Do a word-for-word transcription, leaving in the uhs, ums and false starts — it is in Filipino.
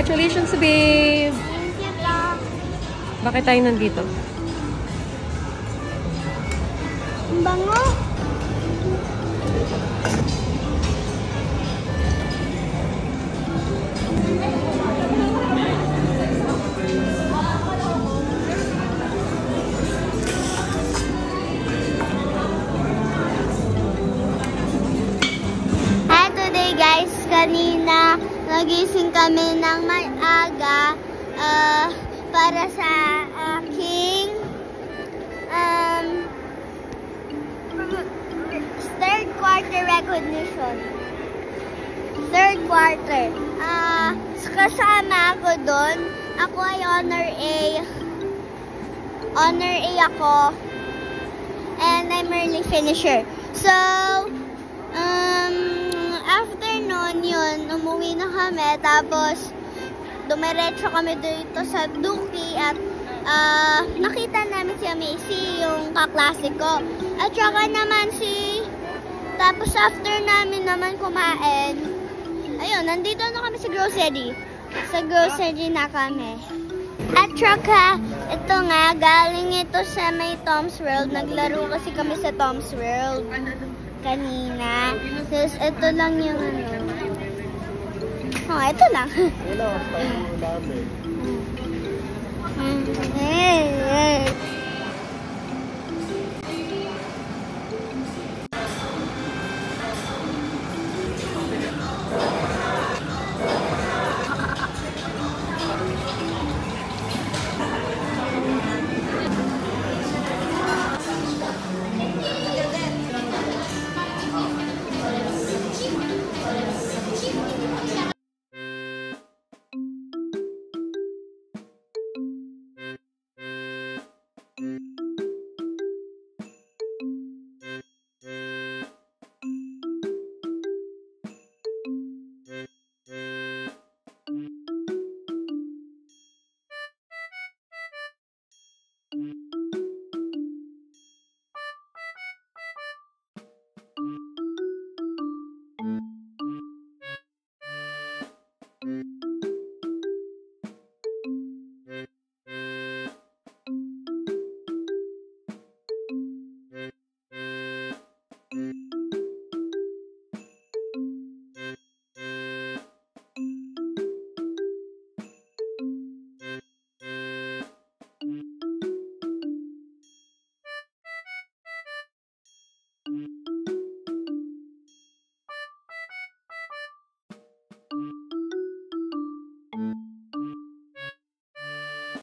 Congratulations, babe! Thank you po. Bakit tayo nandito? Ang bango. Hi, today guys, kanina nagising kami ng may aga uh, para sa aking um, third quarter recognition. Third quarter. Ah, uh, kasama ako doon. Ako ay honor A. Honor A ako. And I'm early finisher. So, um, after nun yun, umuwi na kami. Tapos, dumiretso kami dito sa Duki at uh, nakita namin si Macy, yung kaklase ko. At saka naman si... Tapos after namin naman kumain, ayun, nandito na kami sa grocery. Sa grocery na kami. At saka, ito nga, galing ito sa may Tom's World. Naglaro kasi kami sa Tom's World kanina. Tapos ito lang yung ano. Oh, ito lang. Wala, paano namin? Hey, hey. Thank you.